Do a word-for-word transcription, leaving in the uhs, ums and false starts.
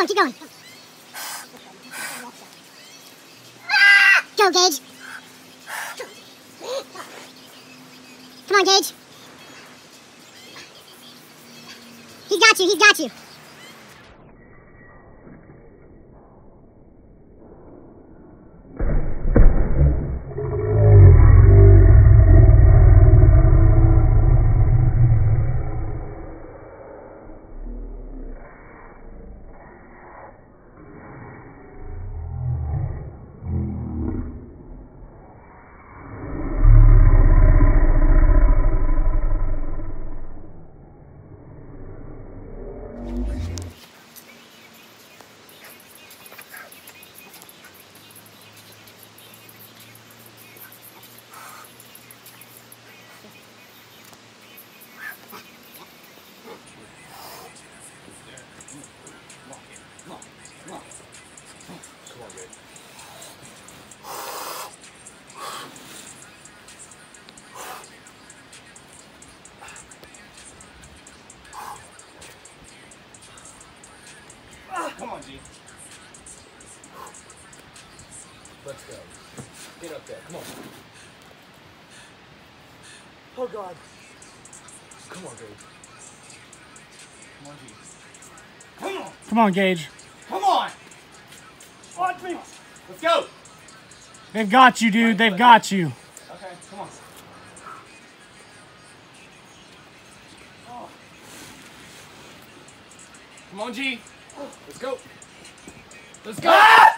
going, keep going. Go, Gage. Come on, Gage. He's got you, he's got you. Come on, G. Let's go. Get up there. Come on. Oh, God. Come on, Gage. Come on, G. Come on. Come on, Gage. Come on. Watch me. Let's go. They've got you, dude. They've got you. Okay, come on. Oh. Come on, G. Let's go. Let's go. Ah!